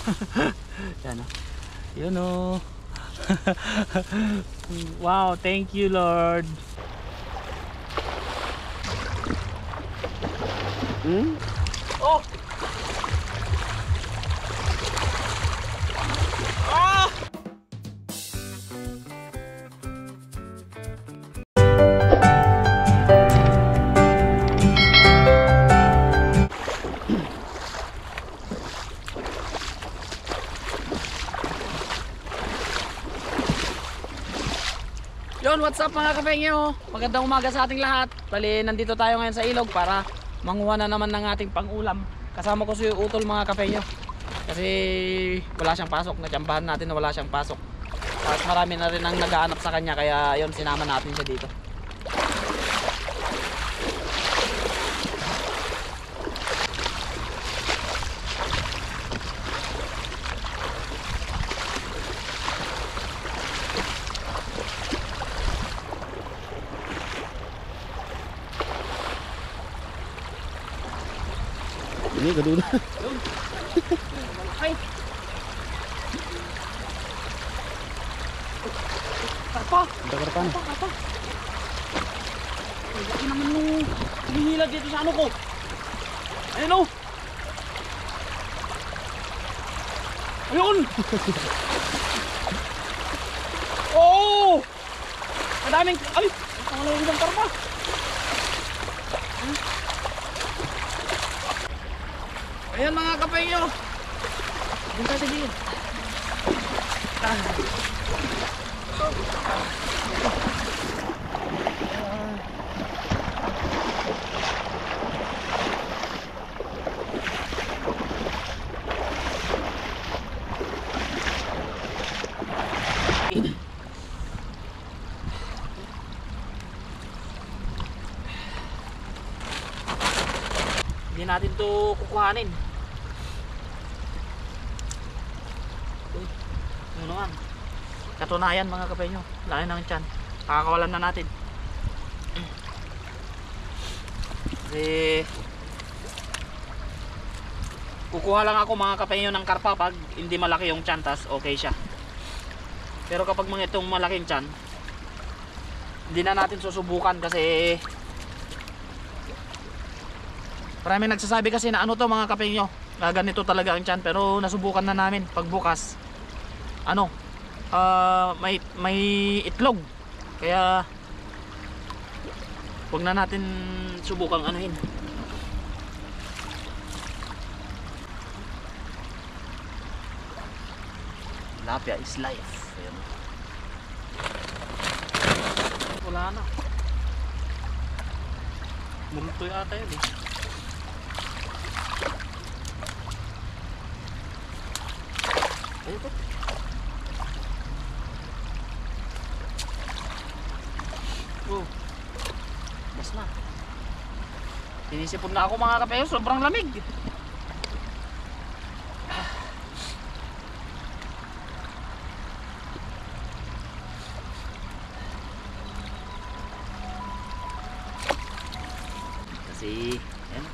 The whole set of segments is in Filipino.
Yan o. Yun o. Wow, thank you Lord. Oh! Ah! Yun, what's up mga kapengyo? Magandang umaga sa ating lahat. Bali, nandito tayo ngayon sa ilog para manguha na naman ng ating pang-ulam. Kasama ko si Utol mga kapengyo. Kasi wala siyang pasok. Natsambahan natin na wala siyang pasok. At marami na rin ang naghahanap sa kanya. Kaya yun, sinama natin siya dito. Ini kedua. Ay. Karpa. Karpa. Karpa. Ay, laki naman nung hinihilag dito sa ano ko. Ayun o. Ayun. Oh. Madaming. Ay. Ang malamig ng karpa. Ayan mga kapengyo. Doon tayo sa gilid. Hindi natin to kukuhanin. Ano naman? Katunayan mga kapengyo, laki ng tiyan. Kakakawalan na natin. Kasi kukuha lang ako mga kapengyo ng karpa pag hindi malaki yung tiyan, tas okay siya. Pero kapag mga itong malaking tiyan, hindi na natin susubukan kasi marami nagsasabi kasi na ano to mga kapengyo, ganito talaga ang tiyan. Pero nasubukan na namin pagbukas, ano, may itlog. Kaya huwag na natin subukang anuhin. Tilapia is life. Ayan. Wala na. Multo yata yun eh. Ayun po. Oh. Bas na. Sinisipon na ako mga kapengyo, sobrang lamig. Kasi ayan.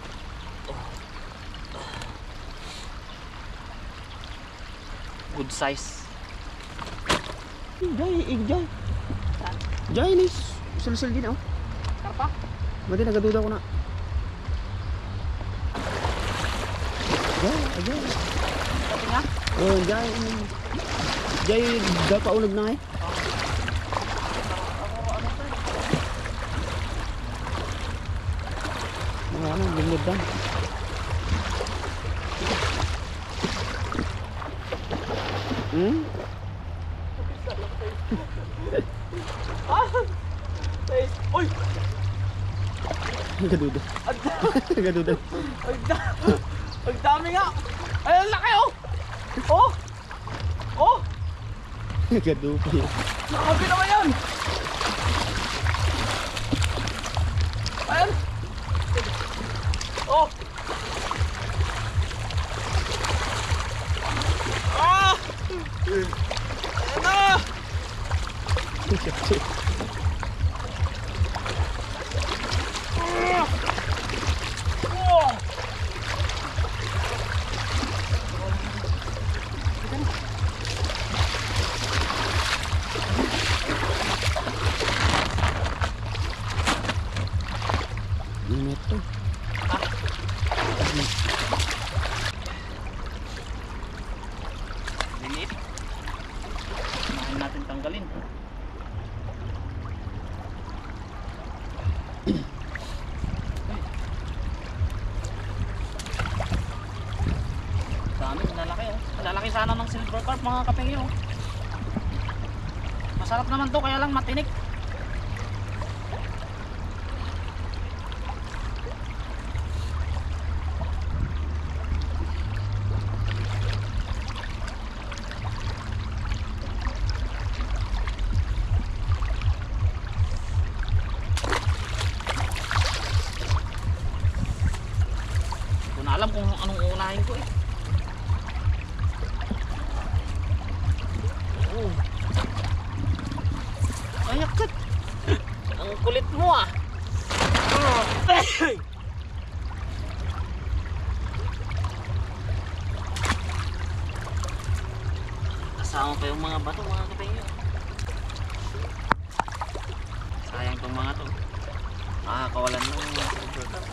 Good size. Jai. Jai ni sul-sul din oh. Karpa? Mati nagaduda ko na. Jai. Pati nga? Oh, Jai. Jai paulog na eh. Ano, lingod dan. Uy! Gaduda. Gaduda. Ang dami nga! Ay, ang laki oh! Oh! Oh! Gadupi. Grabe naman yan! Ayan! Oh! Ah! Ayan na! Oh! Dami, malalaki oh. Malalaki sana ng silver carp mga kapengyo. Masarap naman to, kaya lang matinik. Alam kung anong uunahin ko eh. Oh. Ay, akit. Ang kulit mo ah. Kasama pa yung mga bato mga kapengyo. Sayang tong mga to. Kawalan ng mga silver carp.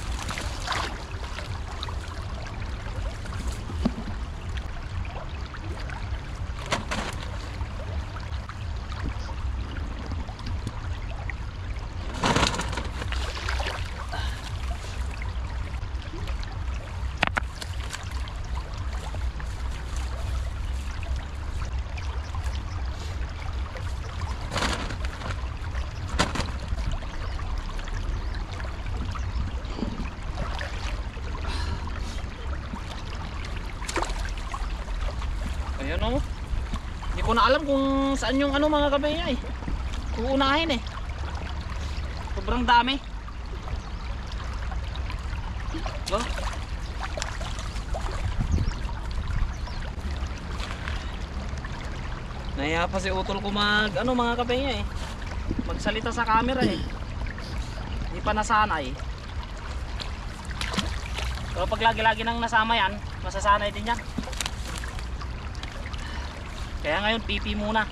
Ayun oh. Hindi ko na alam kung saan yung ano mga kapengyo eh. Uunahin eh. Sobrang dami. Oh. Nahiya pa si Utol ko mag ano mga kapengyo eh. Magsalita sa camera eh. Hindi pa nasanay. Pero pag lagi-lagi nang nasama yan, masasanay din yan. Kaya ngayon pipi muna.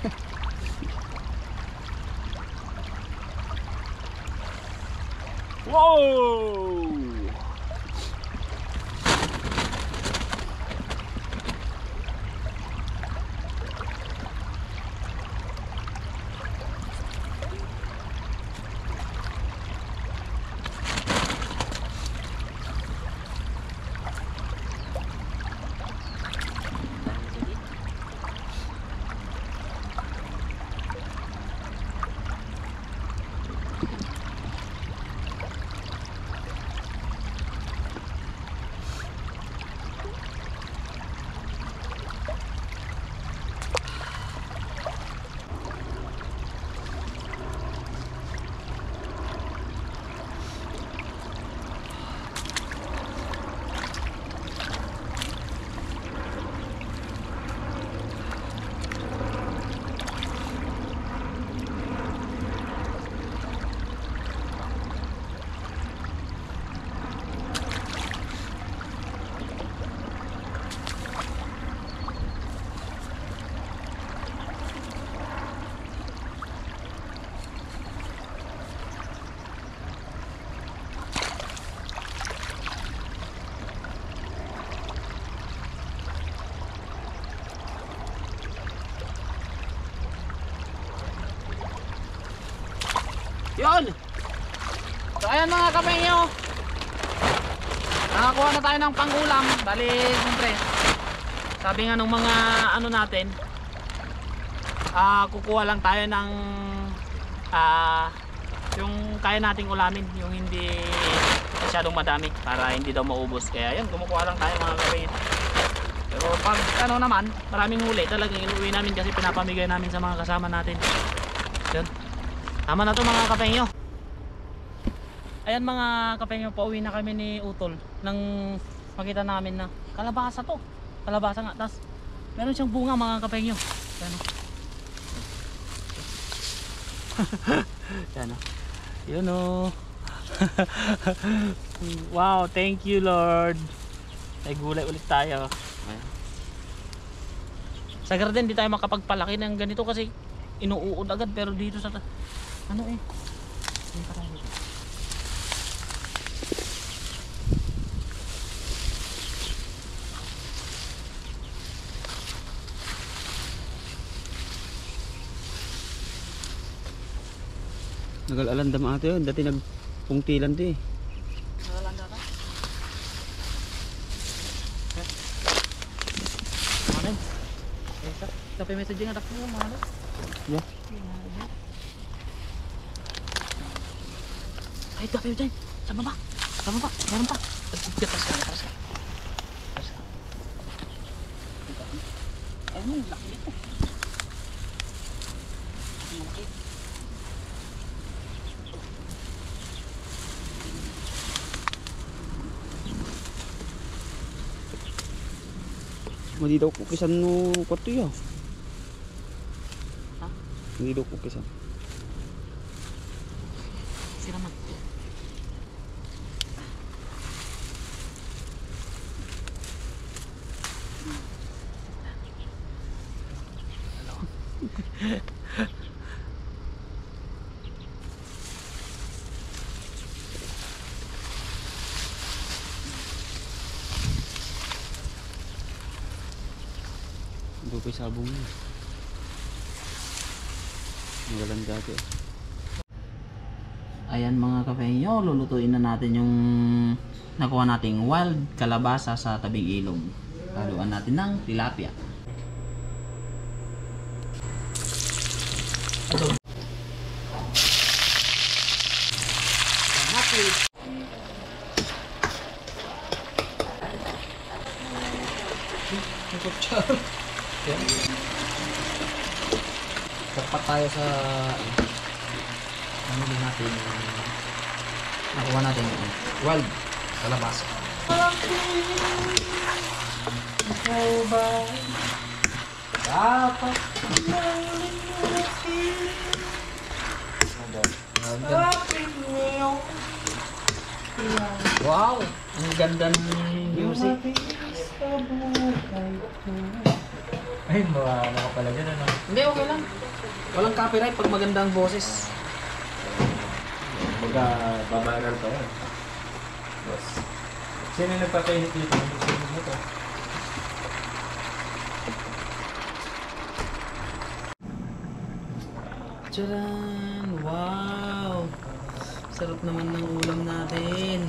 Wow! Yun! So ayan mga kapengyo, nakakuha na tayo ng pangulam. Bali siyempre sabi nga nung mga ano natin, kukuha lang tayo ng yung kaya nating ulamin, yung hindi masyadong madami para hindi daw maubos. Kaya yun, kumukuha lang tayo mga kapengyo. Pero pag ano naman, maraming huli talagang inuwi namin kasi pinapamigay namin sa mga kasama natin. Yun, tama na to mga kapengyo. Ayan mga kapengyo, pauwi na kami ni Utol nang makita namin na kalabasa to. Kalabasa nga, tas meron siyang bunga mga kapengyo. Yan o. Yan o. Yun o. Wow, thank you Lord. Ay gulay ulit tayo. Ayan. Sa garden di tayo makapagpalaki ng ganito kasi inuuod agad, pero dito sa ano eh. Nagalandam ate yun, dati nagpungtilan di. Nagalanda ka? Kape messaging anak mo mga ano? Yeah. Ay, kape dyan. Sama ba? Sama ba? Meron pa. Gatas ka. Ay, mo, laki ito. Malaki. Hindi daw kukisan no kwato ya. Ha? Hindi daw kukisan. Sira man. Hindi ko sabong niya. Magalang dati. Ayan mga kapenyo, lulutuin na natin yung nakuha nating wild kalabasa sa tabing ilog. Haluan natin ng tilapia. Adobo. Dapat tayo sa ano din natin nakuha natin yung wild kalabasa. Dapat wow! Ang ganda ng music. Ay, ano ka pala dyan, ano? Hindi, okay lang. Walang copyright pag maganda ang boses. Baga, babaral pa yan. Yes. Sino yung nagpapainit dito? Sino mo to? Tcharan! Wow! Sarap naman ng ulam natin.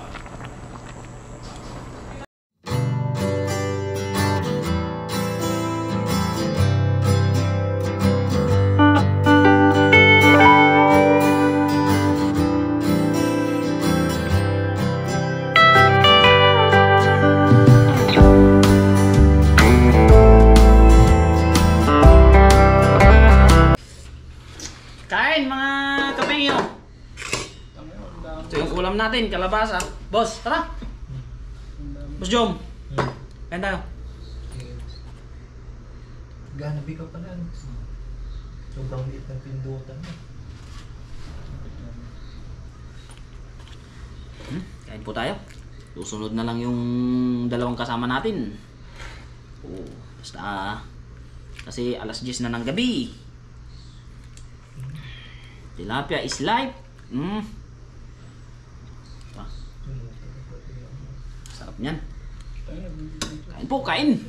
Kain mga kapengyo. Ito yung ulam natin, kalabasa. Boss, tara. Boss Jom. Kain tayo. Gana bigaw pa na. Sobrang liit ng pindutan. Kain po tayo. Susunod na lang yung dalawang kasama natin. Oh, basta kasi alas 10 na ng gabi. Tilapia is life. Ah, sarap niyan. Kain po, kain.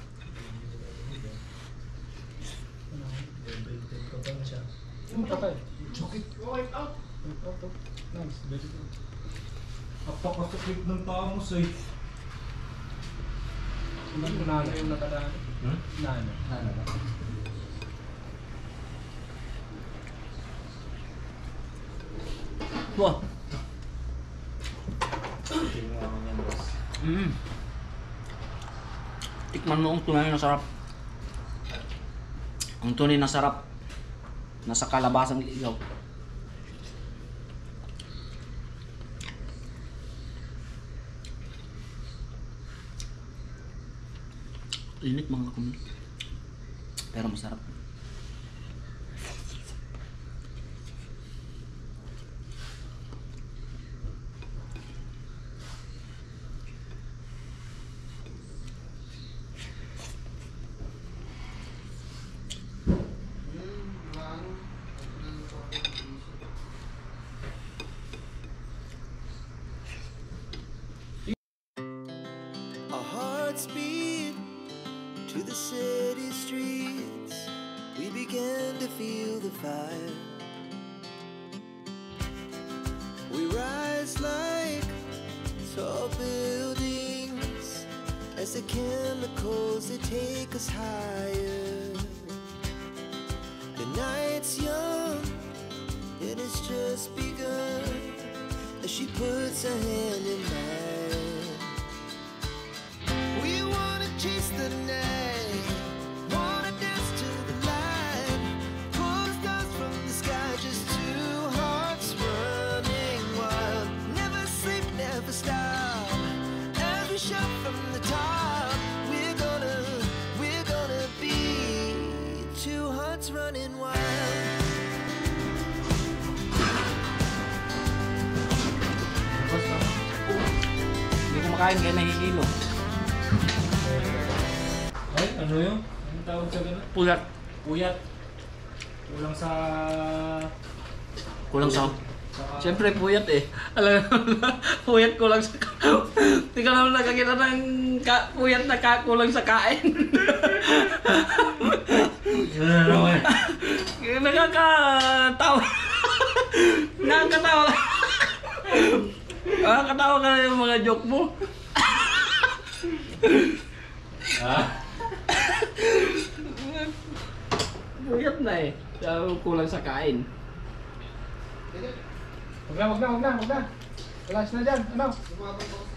Apakasakit ng tamos eh. Sino yung nana yung nakaraan? Nana. Wow. Tikman mo ang tunay na sarap. Ang tunay na sarap. Nasa kalabasang ligaw. Init mga kumit. Pero masarap. Our hearts beat to the city streets. We began to feel the fire. We rise like tall buildings as the chemicals they take us higher. a hand in mine. We wanna chase the night, wanna dance to the light, pull the stars from the sky, just two hearts running wild. Never sleep, never stop, as we shout from the top. We're gonna be two hearts running wild. Hindi ko makain kaya nahihilo. Ay, ano yun? Anong tawag sa gano'n? Puyat. Puyat. Kulang sa... Kulang sa... sa Siyempre puyat eh. Alam mo, puyat kulang sa... Hindi ka naman nakakita ng puyat na kulang sa kain. Nakakatawa. Nakakatawa. Nakakatawa ka na yung mga joke mo. Ah? Puyat na eh. Kulang sa kain. Wag na. Relax na dyan. Ano?